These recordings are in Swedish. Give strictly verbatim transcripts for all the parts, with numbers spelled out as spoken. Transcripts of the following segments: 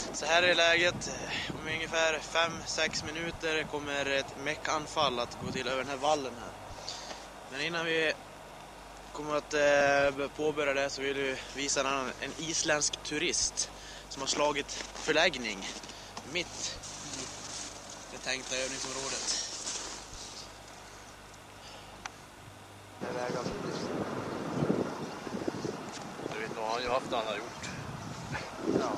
Så här är läget. Om ungefär fem sex minuter kommer ett meckanfall att gå till över den här vallen här. Men innan vi kommer att eh, påbörja det så vill vi visa en, annan, en isländsk turist som har slagit förläggning mitt i det tänkta övningsområdet. Det är vägar. Du vet vad han ju haft han har gjort. Ja.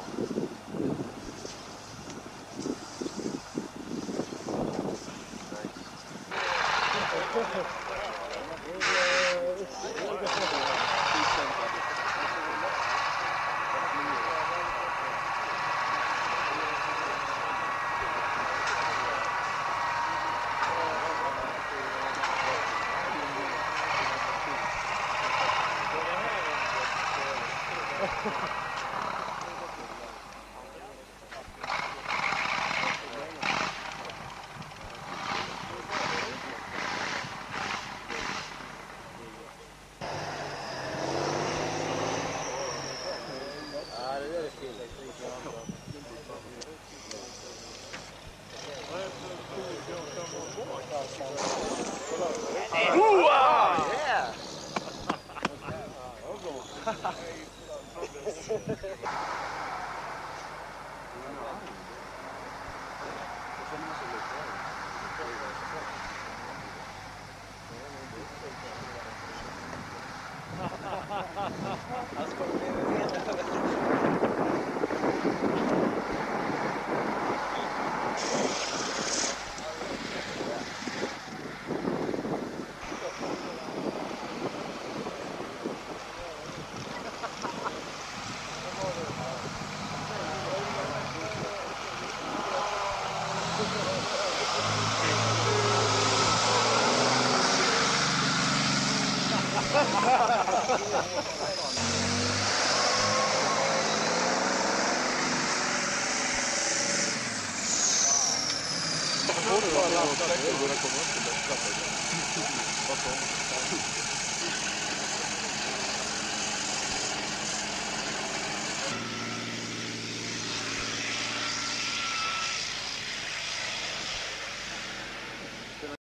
Får du bara landa, det går att komma upp till det.